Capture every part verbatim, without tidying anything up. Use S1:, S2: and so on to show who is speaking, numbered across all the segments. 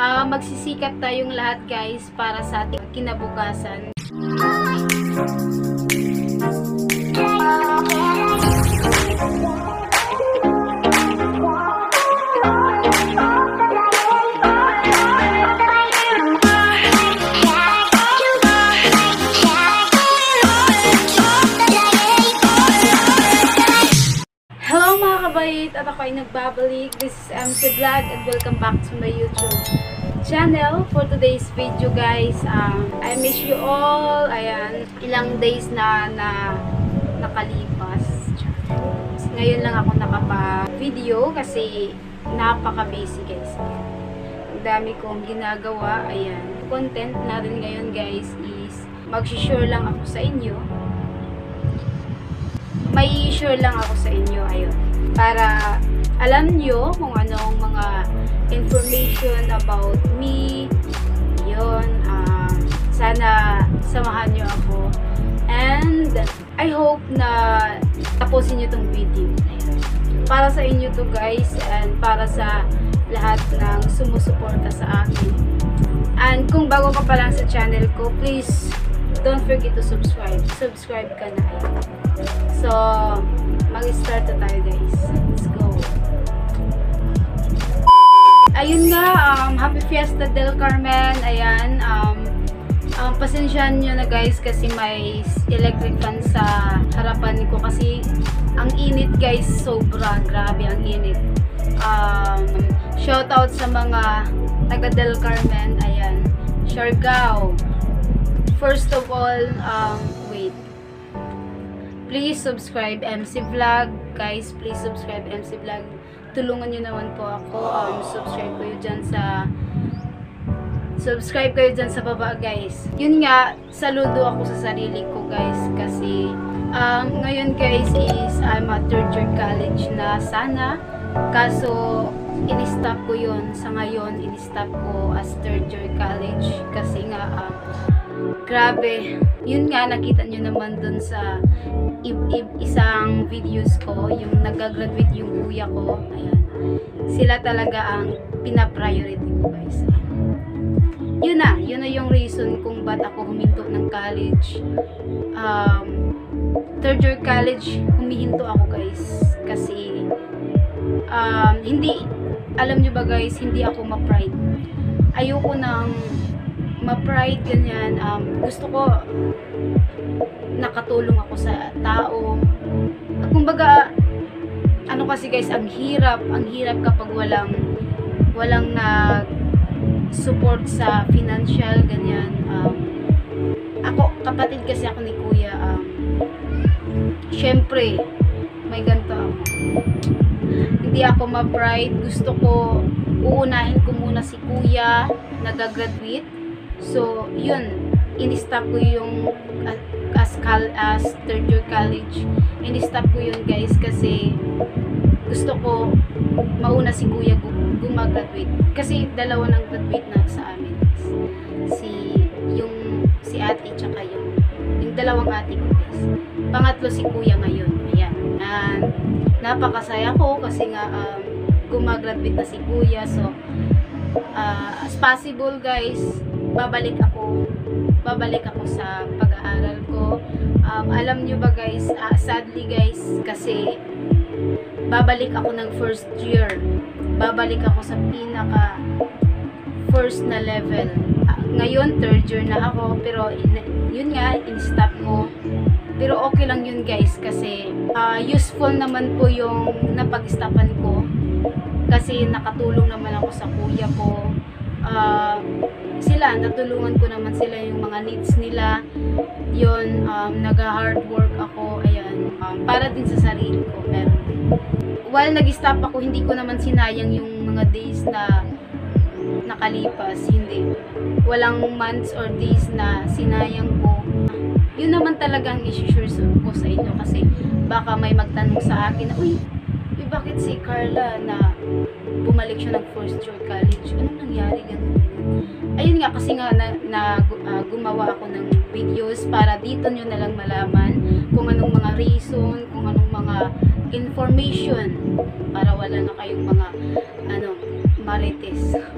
S1: uh, magsisikap tayong lahat guys para sa ating kinabukasan. At ako ay nagbabalik. This is M C Vlog and welcome back to my YouTube channel. For today's video guys, um, I miss you all. Ayan, ilang days na na nakalipas. Ngayon lang ako nakapa-video kasi napaka-busy guys. Ang dami kong ginagawa. Ayan, content natin ngayon guys is mag-share lang ako sa inyo. May share lang ako sa inyo. Ayun, para alam nyo kung anong mga information about me. Yun, uh, sana samahan nyo ako. And I hope na tapusin nyo tong video. Ayan. Para sa inyo to guys, and para sa lahat ng sumusuporta sa akin. And kung bago ka pa lang sa channel ko, please don't forget to subscribe. Subscribe ka na. Ayan. So, mag-start na tayo guys. Let's go. Ayun nga, um, Happy Fiesta del Carmen. Ayan, um, um, pasensyahan nyo na guys kasi may electric fan sa harapan ko kasi ang init guys, sobra, grabe ang init. Um, shout out sa mga taga del Carmen. Ayan, Siargao. First of all, um, wait. Please subscribe M C Vlog. Guys, please subscribe M C Vlog. Tulungan nyo naman po ako. Um, subscribe kayo dyan sa subscribe kayo dyan sa baba guys. Yun nga, saludo ako sa sarili ko guys. Kasi um, ngayon guys is I'm at third year college na sana. Kaso in-stop ko yun. Sa ngayon, in-stop ko as third year college. Kasi nga um, grabe. Yun nga, nakita nyo naman dun sa i i isang videos ko, yung nag-graduate yung kuya ko. Ayan. Sila talaga ang pina-priority ko guys. Yun na, yun na yung reason kung ba't ako huminto ng college. Um, third year college, humihinto ako guys. Kasi, um, hindi, alam nyo ba guys, hindi ako ma-pride. Ayoko nang ma-pride, ganyan. Um, gusto ko nakatulong ako sa tao. Kumbaga, ano kasi guys, ang hirap, ang hirap kapag walang walang nag support sa financial, ganyan. Um, ako, kapatid kasi ako ni kuya. Um, syempre, may ganito ako. Hindi ako ma-pride. Gusto ko, uunahin ko muna si kuya, nag-graduate. So, yun, in-stop ko yung uh, as, as third year college. In-stop ko yun guys kasi gusto ko mauna si kuya gumagraduate. Kasi dalawa nang graduate na sa amin. Si, yung, si ate tsaka yung, yung dalawang ate ko guys. Pangatlo si kuya ngayon. Ayan. And, napakasaya ko kasi nga um, gumagraduate na si kuya. So, uh, as possible guys, babalik ako babalik ako sa pag-aaral ko. Um, alam nyo ba guys, uh, sadly guys, kasi babalik ako ng first year. Babalik ako sa pinaka first na level. Uh, ngayon, third year na ako, pero in, yun nga, in-stop ko. Pero okay lang yun guys, kasi uh, useful naman po yung napag-stopan ko. Kasi nakatulong naman ako sa kuya ko. Uh, sila, natulungan ko naman sila yung mga needs nila. Yun, um, nag-hard work ako. Ayan, um, para din sa sarili ko, meron din. While nag-stop ako, hindi ko naman sinayang yung mga days na nakalipas. Hindi. Walang months or days na sinayang ko. Yun naman talaga ang isi-share ko sa inyo. Kasi baka may magtanong sa akin na, uy, eh, bakit si Carla na bumalik siya ng first year college? Anong nangyari? Ganun. Ayun nga, kasi nga na, na uh, gumawa ako ng videos para dito nyo na lang malaman kung anong mga reason, kung anong mga information para wala na kayong mga ano, marites.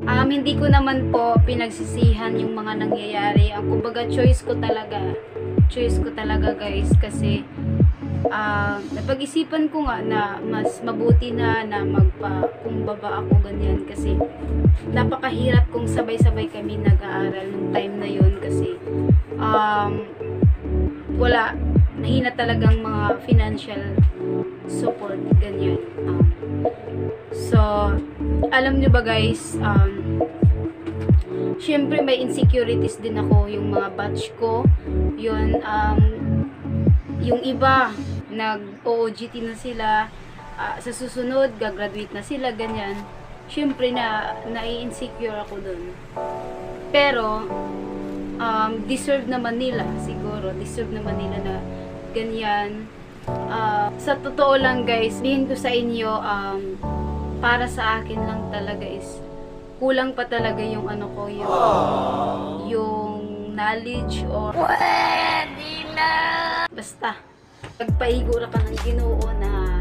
S1: Um, hindi ko naman po pinagsisihan yung mga nangyayari. Ang kumbaga choice ko talaga. Choice ko talaga guys kasi uh, napag-isipan ko nga na mas mabuti na na magpakumbaba ako ganyan kasi napakahirap kung sabay-sabay kami nag-aaral nung time na yon kasi um, wala, mahina talagang mga financial support ganyan. Um, so, alam nyo ba guys, um, syempre may insecurities din ako, yung mga batch ko, yun, um, yung iba, nag-O O G T na sila, uh, sa susunod, gagraduate na sila, ganyan. Syempre na, nai-insecure ako dun. Pero, um, deserve naman nila, siguro, deserve naman nila na ganyan. Uh, sa totoo lang guys, sabihin ko sa inyo, um, para sa akin lang talaga is, kulang pa talaga yung ano ko, yung, yung knowledge or pwede na. Basta, pagpaigura ka ng Ginoo na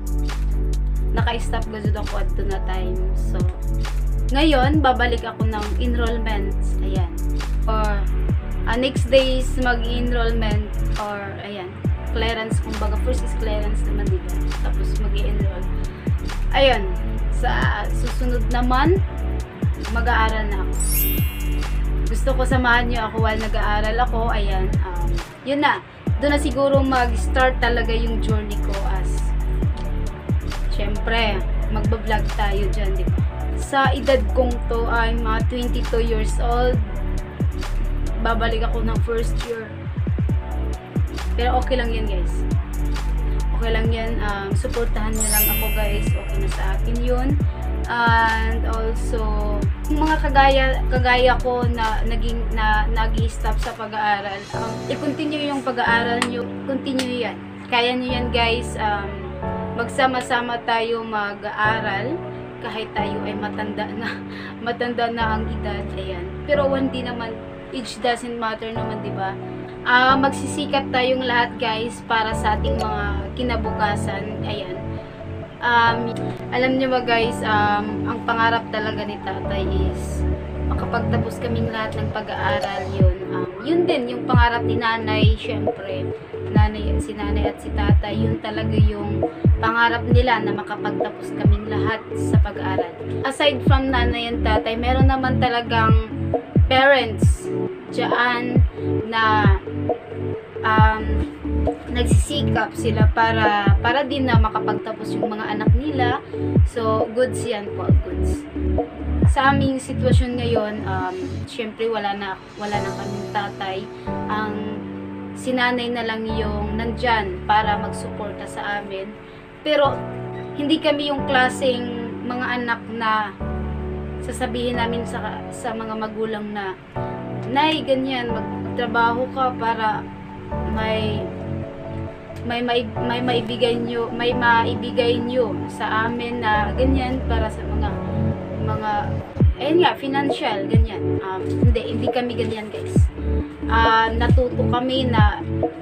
S1: naka-stop gazud ako at na time. So, ngayon, babalik ako ng enrollments. Ayan. Or, uh, next days, mag-enrollment or, ayan, clearance. Kumbaga, first is clearance naman, diba? Tapos, mag-enroll. Ayun. Sa susunod naman, mag-aaral na ako. Gusto ko samahan nyo ako while nag-aaral ako. Ayan. Um, yun na. Doon na siguro mag-start talaga yung journey ko as syempre, magbablog tayo dyan, di ba? Sa edad kong to ay mga twenty-two years old. Babalik ako ng first year. Pero okay lang yan, guys. Okay lang yan. Um, supportahan nyo lang ako, guys. Okay na sa akin yun. And also, yung mga kagaya kagaya ko na naging na nag-i-stop sa pag-aaral, um, i-continue yung pag-aaral nyo. Continue yan. Kaya nyo yan, guys. Um, magsama-sama tayo mag-aaral kahit tayo ay matanda na matanda na ang edad. Ayan. Pero hindi naman, age doesn't matter naman, di ba? Uh, magsisikap tayong lahat, guys, para sa ating mga kinabukasan. Ayan. Um, alam niyo ba guys, um, ang pangarap talaga ni tatay is makapagtapos kaming lahat ng pag-aaral yun. Um, yun din, yung pangarap ni nanay, syempre, nanay, si nanay at si tatay, yun talaga yung pangarap nila na makapagtapos kaming lahat sa pag-aaral. Aside from nanay and tatay, meron naman talagang parents dyan na um, nagsisikap sila para para din na makapagtapos yung mga anak nila. So, goods yan po, goods. Sa aming sitwasyon ngayon, um, syempre wala na, wala na kaming tatay. Ang sinanay na lang yung nandyan para magsuporta sa amin. Pero, hindi kami yung klaseng mga anak na sasabihin namin sa, sa mga magulang na, Nay, ganyan, magtrabaho ka para may may may may maibigay nyo, may maibigay nyo sa amin na ganyan para sa mga mga ayun nga, financial ganyan. Um, hindi hindi kami ganyan, guys. Uh, natuto kami na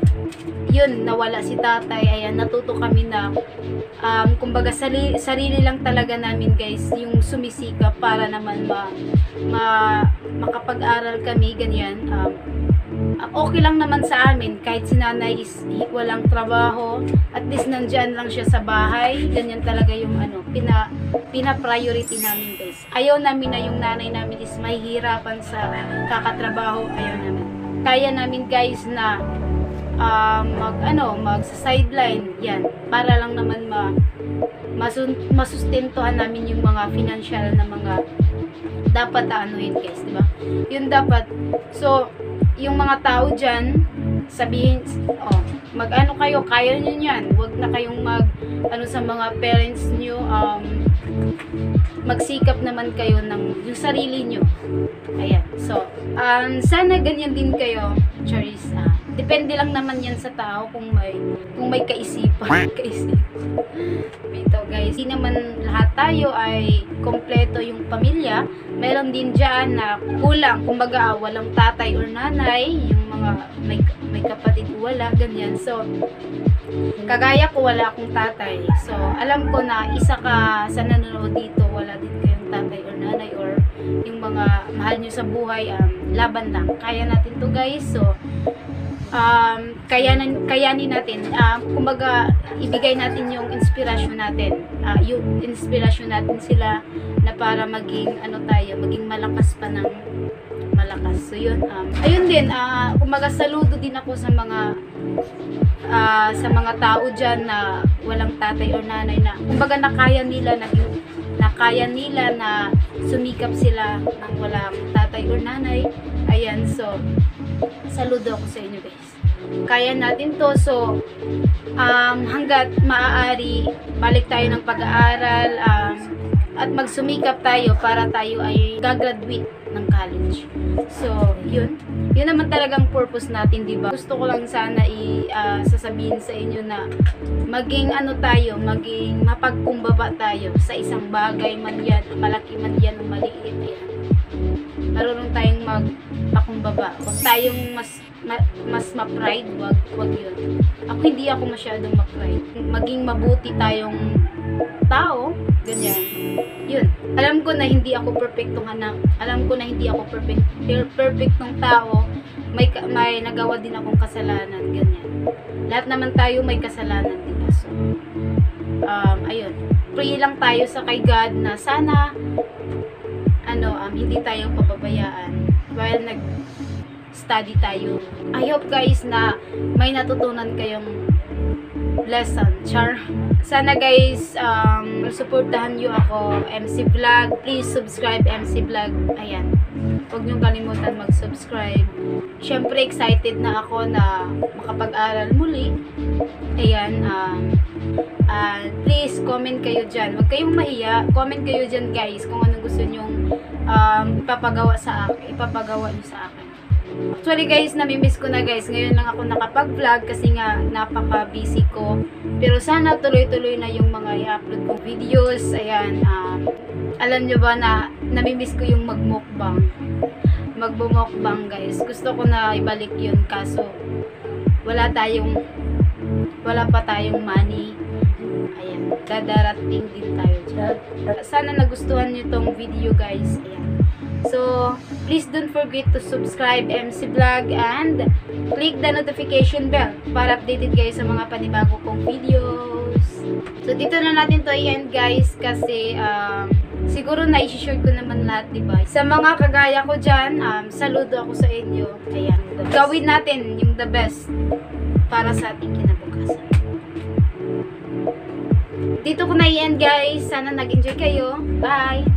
S1: yun, nawala si tatay. Ayan, natuto kami na um, kumbaga sarili, sarili lang talaga namin, guys, yung sumisikap para naman ma, ma makapag-aral kami ganyan. Um, okay lang naman sa amin kahit si nanay is walang trabaho, at least nandyan lang siya sa bahay. Ganyan talaga yung ano, pina, pina-priority namin, guys. Ayaw namin na yung nanay namin is mahihirapan sa kakatrabaho. Ayaw namin. Kaya namin, guys, na uh, mag ano, mag sideline yan para lang naman ma masun, masustentuhan namin yung mga financial na mga dapat anuhin, guys, di ba? Yun dapat. So, yung mga tao dyan, sabihin, oh, mag-ano kayo, kaya nyo yan. Huwag na kayong mag, ano sa mga parents nyo, um, magsikap naman kayo ng yung sarili nyo. Ayan. So, um, sana ganyan din kayo, Charis. Ah, depende lang naman yan sa tao kung may, kung may kaisipan. kaisipan. Ito, guys, hindi naman lahat tayo ay kompleto yung pamilya. Meron din dyan na kulang, kumbaga walang tatay or nanay, yung mga may, may kapatid wala, ganyan. So, kagaya ko, wala akong tatay. So, alam ko na isa ka sa nanonood dito, wala din kayong tatay or nanay or yung mga mahal nyo sa buhay, um, laban lang. Kaya natin to guys. So, um, kayanin, kayanin natin. Um, kumbaga, ibigay natin yung inspirasyon natin. Uh, yung inspirasyon natin sila na para maging, ano tayo, maging malakas pa ng malakas. So, yun. Um, ayun din, uh, kumbaga, saludo din ako sa mga uh, sa mga tao dyan na walang tatay o nanay na, kumbaga, nakaya nila na nakaya nila na sumikap sila ng walang tatay or nanay. Ayan, so saludo ako sa inyo guys. Kaya natin to. So um, hanggat maaari, balik tayo ng pag-aaral, um, at magsumikap tayo para tayo ay gagraduate ng college. So yun, yun naman talagang purpose natin, di ba? Gusto ko lang sana i uh, sasabihin sa inyo na maging ano tayo, maging mapagkumbaba tayo sa isang bagay man yan, malaki man yan o maliit yan. Marunong tayong magpakumbaba. Huwag tayong mas ma, mas ma-pride, wag, wag yun. Ako hindi ako masyadong ma-pride. Maging mabuti tayong tao, ganyan. Yun. Alam ko na hindi ako perfectong anak. Alam ko na hindi ako perfect, perfectong tao. May, may nagawa din akong kasalanan, ganyan. Lahat naman tayo may kasalanan, diba? So, um, ayun. Pray lang tayo sa kay God na sana, ano, um, hindi tayo pababayaan while nag-study tayo. I hope guys na may natutunan kayong lesson. Char. Sana guys, um, supportahan nyo ako, M C Vlog. Please subscribe M C Vlog. Ayan. Huwag nyo kalimutan mag-subscribe. Siyempre, excited na ako na makapag-aral muli. Ayan. Um, uh, please, comment kayo dyan. Huwag kayong mahiya. Comment kayo dyan guys kung anong gusto nyong um, ipapagawa sa akin. Ipapagawa nyo sa akin. Actually guys, namimiss ko na guys. Ngayon lang ako nakapag-vlog kasi nga napaka-busy ko. Pero sana tuloy-tuloy na yung mga i-upload kong videos. Ayan, um, alam nyo ba na namimiss ko yung mag-mukbang. Mag-mukbang guys. Gusto ko na ibalik yun kaso wala tayong wala pa tayong money. Ayan, dadarating din tayo dyan. Sana nagustuhan nyo tong video guys. Ayan. So, please don't forget to subscribe M C Vlog and click the notification bell para updated kayo sa mga panibago kong videos. So, dito na natin to i-end guys kasi um, siguro na-share ko naman lahat, diba? Sa mga kagaya ko dyan, um, saludo ako sa inyo. Ayan, gawin natin yung the best para sa ating kinabukasan. Dito ko na i-end guys. Sana nag-enjoy kayo. Bye!